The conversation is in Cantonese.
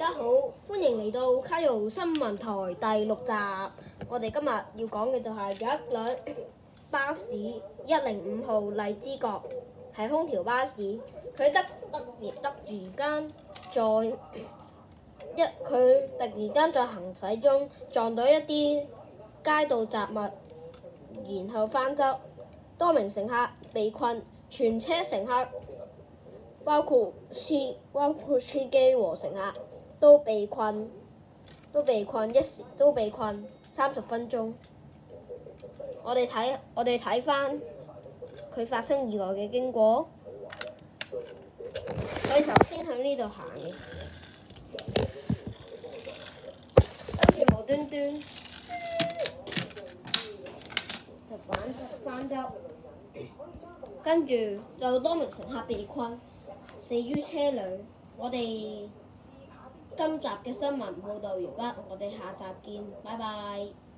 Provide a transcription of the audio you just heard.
家好，歡迎嚟到卡路新聞台第6集。我哋今日要講嘅就係有一輛巴士105號荔枝角，係空調巴士。佢突然間在行駛中撞到一啲街道雜物，然後翻側，多名乘客被困，全車乘客包括司機和乘客都被困30分鐘。我哋睇翻佢發生意外嘅經過。佢頭先喺呢度行嘅，跟住無端端就翻側，跟住就多名乘客被困，死於車裏。我哋今集嘅新聞報導完畢，我哋下集見，拜拜。